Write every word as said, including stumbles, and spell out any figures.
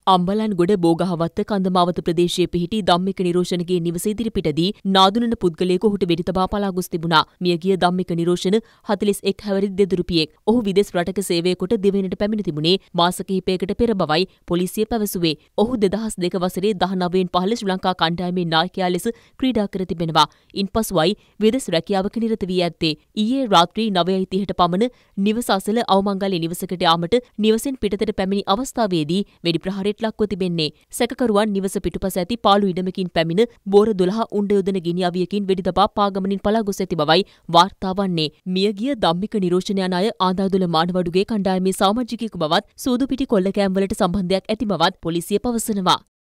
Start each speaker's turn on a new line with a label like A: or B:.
A: අම්බලන්ගොඩ බෝගහවත්ත කන්දමාවත ප්‍රදේශයේ පිහිටි ධම්මික නිරෝෂණගේ නිවස ඉදිරිපිටදී නාදුනන පුද්ගලයෙකු ඔහුට වෙඩි තබා පලා ගොස් තිබුණා. මියගිය ධම්මික නිරෝෂණ හතළිස් එක් හැවිරිදි දෙදරුපියෙක්. ඔහු විදෙස් රටක සේවය කොට දෙවයිනට පැමිණ තිබුණේ මාස කිහිපයකට පෙර බවයි පොලිසිය පැවසුවේ. ඔහු දෙදහස් දෙක වසරේ දහනවයෙන් පහළ ශ්‍රී ලංකා කණ්ඩායමේ නායකයා ලෙස ක්‍රීඩා කර තිබෙනවා. ඉන්පසුවයි විදෙස් රැකියාවක නිරත වී ඇත්තේ. ඊයේ රාත්‍රී නවයයි තිහට පමණ නිවස අසල අවමංගල්‍ය නිවසකට යාමට නිවසෙන් පිටතට පැමිණි අවස්ථාවේදී වෙඩි ප්‍රහාරයට ලක්ව තිබෙන්නේ. සැකකරුවන් නිවස පිටුපස ඇති පාළු ඉඩමකින් පැමිණ බෝර දොළහ උණ්ඩ යොදන ගිනි අවියකින් වෙඩි තබා පාගමනින් පලා ගොස් ඇති බවයි වාර්තා වන්නේ. මියගිය ධම්මික නිරෝෂණ යන අය ආඳාදුල මානවඩුගේ කණ්ඩායමේ සාමාජිකයෙකු බවත් සූදුපිටි කොල්ලකෑම්වලට සම්බන්ධයක් ඇති බවත් පොලිසිය පවසනවා.